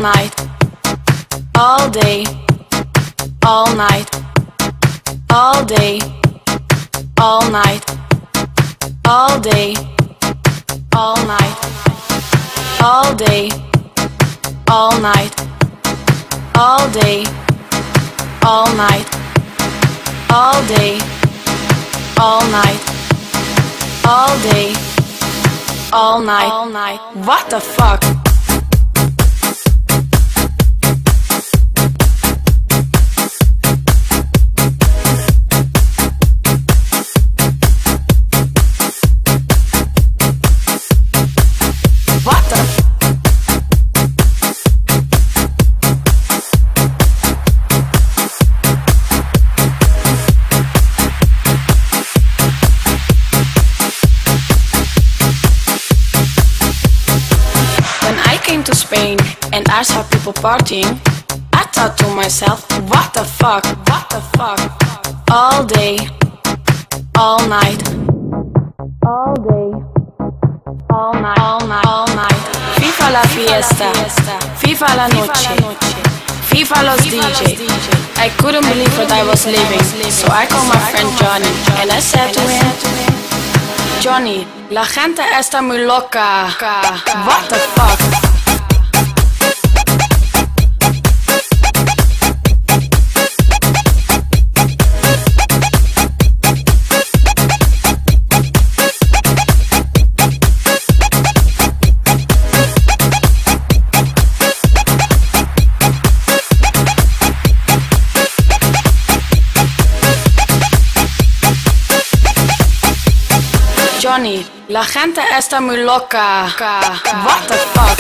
night, all day, all night, all day, all night, all day, all night, all day, all night, all day, all night, all day, all night, all day, all night, all night. What the fuck? What the? When I came to Spain and I saw people partying, I thought to myself, what the fuck, what the fuck? All day, all night, all day, all night, all night, all night. FIFA la fiesta, FIFA la noche, FIFA los DJ. I couldn't believe what I was living, so I called my friend Johnny and I said to him, Johnny, la gente está muy loca. What the fuck? Johnny, la gente está muy loca. What the fuck?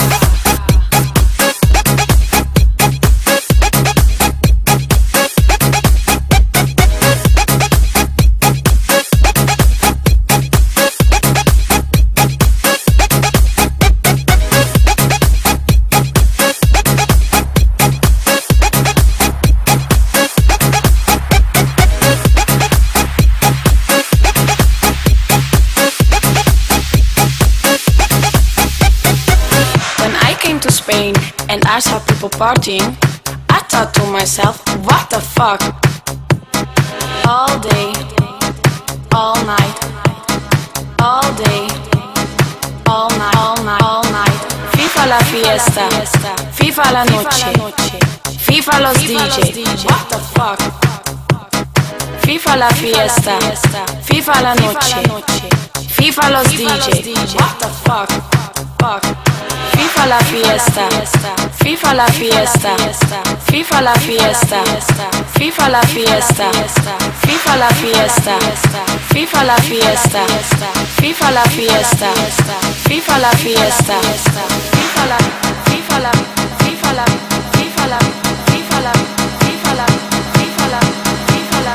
To Spain and I saw people partying, I thought to myself, what the fuck? All day, all night, all day, all night, all night, all night. FIFA la fiesta, FIFA la noche, FIFA los DJ. What the fuck? FIFA la fiesta, FIFA la noche, FIFA los DJ. What the fuck? Fuck. FIFA la fiesta, FIFA la fiesta, FIFA la fiesta, FIFA la fiesta, FIFA la fiesta, FIFA la fiesta, FIFA la fiesta, FIFA la fiesta, FIFA la, FIFA la, FIFA la, FIFA la, FIFA la, FIFA la, FIFA la, FIFA la,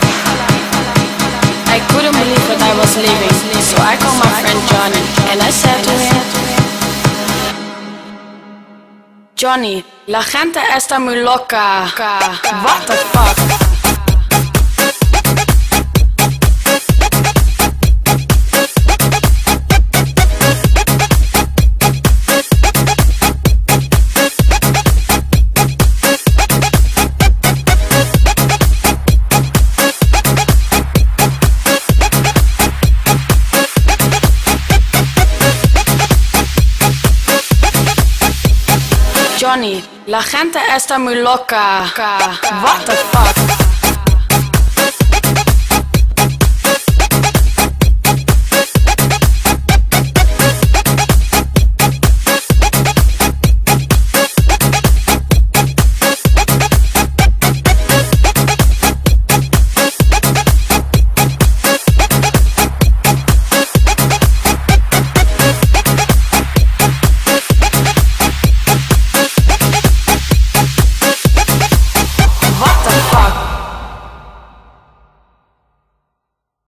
I couldn't believe what I was living, so I called my friend Johnny and I said to him, Johnny, la gente está muy loca. What the fuck? Johnny, la gente está muy loca. What the fuck?